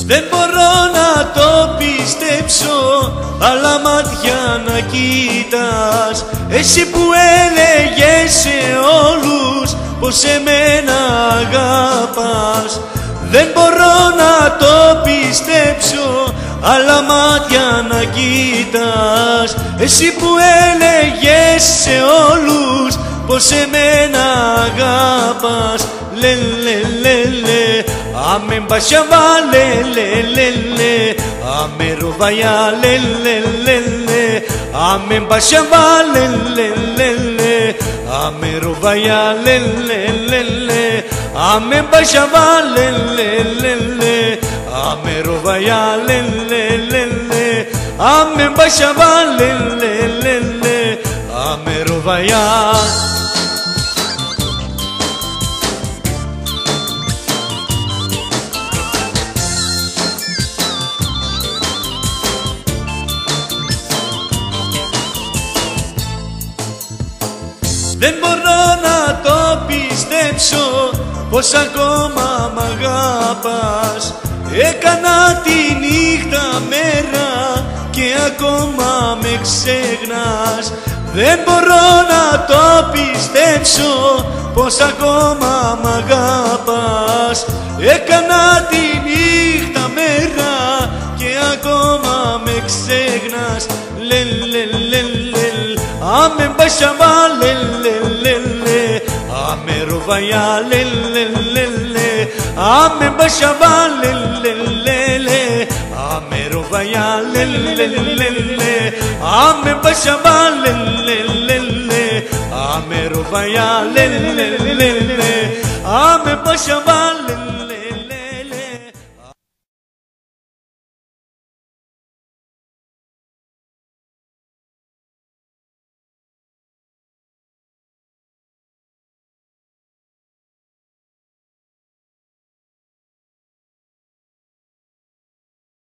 Δεν μπορώ να το πιστέψω, αλλά μάτια να κοίτας. Εσύ που έλεγες σε όλους πως εμένα αγάπας. Δεν μπορώ να το πιστέψω, αλλά μάτια να κοίτας. Εσύ που έλεγες σε όλους πως εμένα αγάπας. Λε λε λε λε, ame μπασιαβά λε λε λε λε, ame ροβαγιά λε λε λε λε, ame μπασιαβά λε λε λε λε, ame ροβαγιά λε λε λε λε, ame μπασιαβά λε λε λε λε, ame ροβαγιά λε λε λε λε, ame μπασιαβά λε λε λε λε, ame ροβαγιά. Δεν μπορώ να το πιστέψω πως ακόμα μ' αγάπας. Έκανα τη νύχτα μέρα και ακόμα με ξεχνάς. Δεν μπορώ να το πιστέψω πως ακόμα μ' αγάπας. Έκανα τη νύχτα μέρα και ακόμα με ξεχνάς. Λε λε λε λε, ame μπασιαβά λε λε λε λε, ame ροβαγιά λε λε λε λε, ame μπασιαβά λε λε λε λε, ame ροβαγιά λε λε λε λε, ame μπασιαβά λε λε λε λε, ame ροβαγιά λε λε λε λε, ame μπασιαβά λε λε.